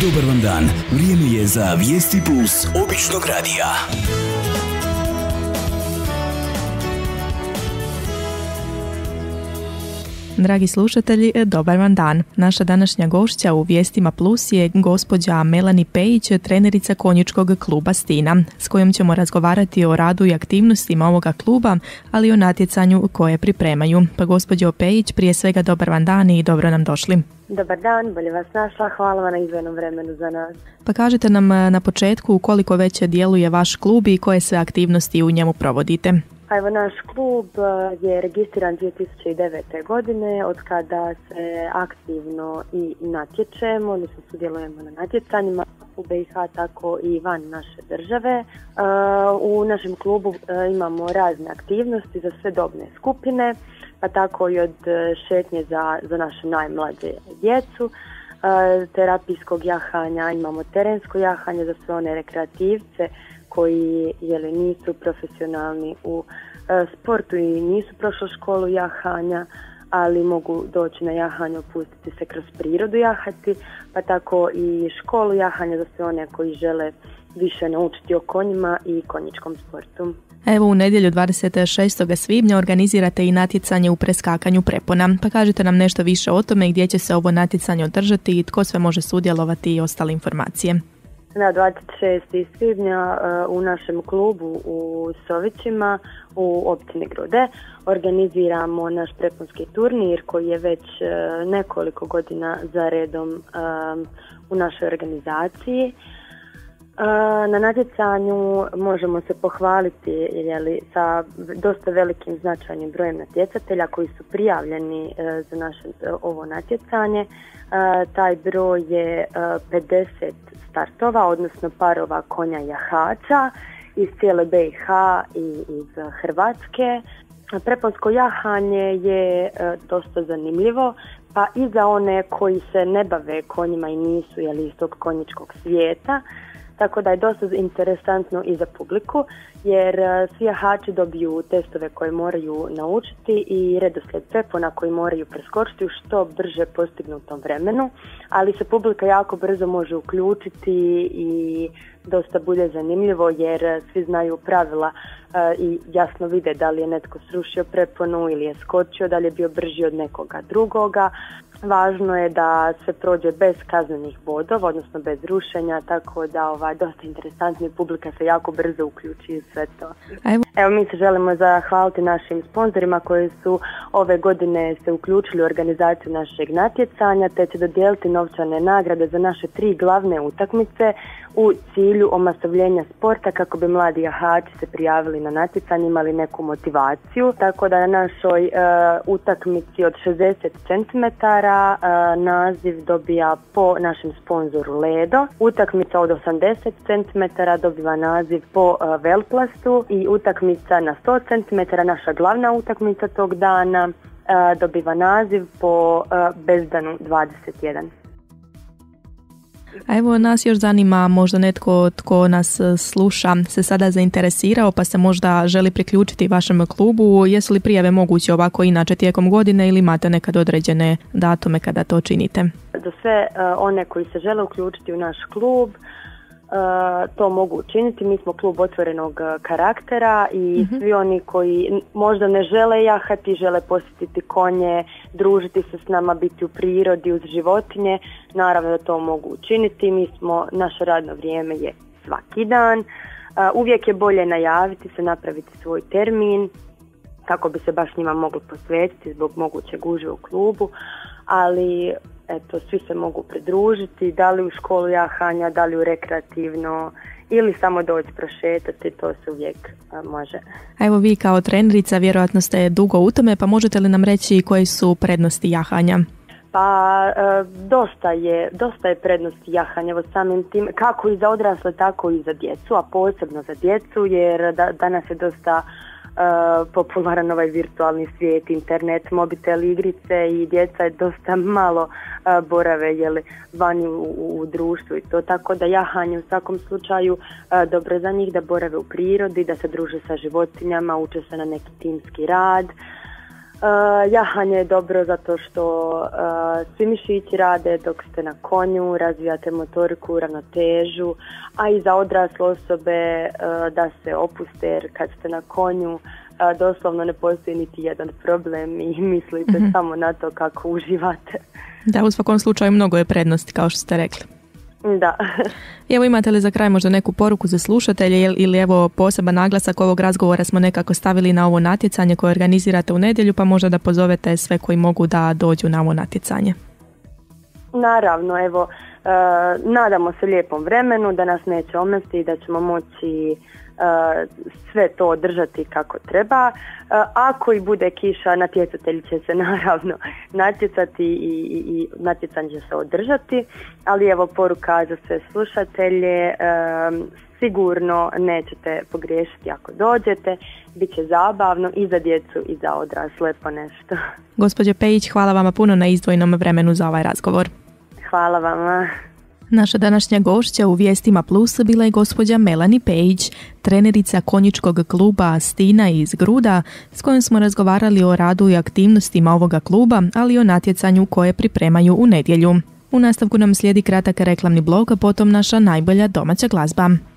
Dobar vam dan, vrijeme je za Vijesti Plus običnog radija. Dragi slušatelji, dobar vam dan. Naša današnja gošća u Vijestima Plus je gospođa Melanie Pejić, trenerica konjičkog kluba Stina, s kojom ćemo razgovarati o radu i aktivnostima ovoga kluba, ali i o natjecanju koje pripremaju. Pa gospođo Pejić, prije svega dobar vam dan i dobro nam došli. Dobar dan, bolje vas našla, hvala vam na izdvojenom vremenu za nas. Pa kažite nam na početku koliko već djeluje vaš klub i koje sve aktivnosti u njemu provodite. Pa evo, naš klub je registriran 2009. godine, od kada se aktivno i natječemo, odnosno sudjelujemo na natjecanjima u BiH, tako i van naše države. U našem klubu imamo razne aktivnosti za sve dobne skupine, pa tako i od šetnje za naše najmlađe djecu, terapijskog jahanja, imamo terensko jahanje za sve one rekreativce koji nisu profesionalni u sportu i nisu prošli školu jahanja, ali mogu doći na jahanje, opustiti se kroz prirodu jahati, pa tako i školu jahanja za sve one koji žele više naučiti o konjima i konjičkom sportu. Evo, u nedjelju 26. svibnja organizirate i natjecanje u preskakanju prepona. Pa kažite nam nešto više o tome, gdje će se ovo natjecanje održati i tko sve može sudjelovati i ostale informacije. Na 26. svibnja u našem klubu u Sovićima u općini Grude organiziramo naš preponski turnir koji je već nekoliko godina za redom u našoj organizaciji. Na natjecanju možemo se pohvaliti sa dosta velikim značajnim brojem natjecatelja koji su prijavljeni za naše ovo natjecanje. Taj broj je 50 startova, odnosno parova konja jahača iz cijele BiH i iz Hrvatske. Preponsko jahanje je dosta zanimljivo, pa i za one koji se ne bave konjima i nisu iz tog konjičkog svijeta. Tako da je dosta interesantno i za publiku, jer svi jahači dobiju testove koje moraju naučiti i redoslijed prepona koji moraju preskočiti u što brže postignutom vremenu, ali se publika jako brzo može uključiti i dosta bude zanimljivo jer svi znaju pravila i jasno vide da li je netko srušio preponu ili je skočio, da li je bio brži od nekoga drugoga. Važno je da se prođe bez kaznenih bodova, odnosno bez rušenja, tako da dosta interesantno i publika se jako brzo uključi u sve to. Evo, mi se želimo zahvaliti našim sponzorima koji su ove godine se uključili u organizaciju našeg natjecanja, te će dodijeliti novčane nagrade za naše 3 glavne utakmice u cilju omasovljenja sporta kako bi mladi jahači se prijavili na natjecanje, imali neku motivaciju. Tako da na našoj utakmici od 60 cm naziv dobija po našem sponzoru Ledo. Utakmica od 80 cm dobiva naziv po Velplastu i utakmica na 100 cm, naša glavna utakmica tog dana, dobiva naziv po Bezdanu 21. A evo, nas još zanima možda netko tko nas sluša se sada zainteresirao pa se možda želi priključiti vašem klubu. Jesu li prijave moguće ovako inače tijekom godine ili imate nekad određene datume kada to činite? Za sve one koji se žele uključiti u naš klub, to mogu učiniti. Mi smo klub otvorenog karaktera i svi oni koji možda ne žele jahati, žele posjetiti konje, družiti se s nama, biti u prirodi uz životinje, naravno da to mogu učiniti. Naše radno vrijeme je svaki dan. Uvijek je bolje najaviti se, napraviti svoj termin kako bi se baš njima mogli posvetiti zbog moguće gužve u klubu, ali eto, svi se mogu pridružiti, da li u školu jahanja, da li u rekreativno ili samo doći prošetati, to se uvijek može. A evo, vi kao trenerica vjerojatno ste dugo u tome, pa možete li nam reći koje su prednosti jahanja? Pa dosta je prednosti jahanja, evo samim tim, kako i za odrasle, tako i za djecu, a posebno za djecu, jer danas je dosta popularan ovaj virtualni svijet, internet, mobitel, igrice i djeca je dosta malo borave vani u društvu i to, tako da jahanje u svakom slučaju dobro za njih, da borave u prirodi, da se druže sa životinjama, uče se na neki timski rad. Jahanje je dobro zato što svi mišići rade dok ste na konju, razvijate motoriku, ravnotežu, a i za odrasle osobe da se opuste jer kad ste na konju doslovno ne postoji niti jedan problem i mislite samo na to kako uživate. Da, u svakom slučaju mnogo je prednosti kao što ste rekli. Da. Evo, imate li za kraj možda neku poruku za slušatelje ili evo poseban naglasak ovog razgovora smo nekako stavili na ovo natjecanje koje organizirate u nedjelju, pa možda da pozovete sve koji mogu da dođu na ovo natjecanje. Naravno, evo, nadamo se lijepom vremenu, da nas neće omesti i da ćemo moći sve to održati kako treba. Ako i bude kiša, natjecatelji će se naravno natjecati i natjecanje će se održati, ali evo poruka za sve slušatelje, sigurno nećete pogriješiti ako dođete, bit će zabavno i za djecu i za odrasle po nešto. Gospođo Pejić, hvala vama puno na izdvojenom vremenu za ovaj razgovor. Hvala vama. Naša današnja gošća u Vijestima Plus bila je gospođa Melanie Pejić, trenerica konjičkog kluba Stina iz Gruda, s kojom smo razgovarali o radu i aktivnostima ovoga kluba, ali i o natjecanju koje pripremaju u nedjelju. U nastavku nam slijedi kratak reklamni blok, a potom naša najbolja domaća glazba.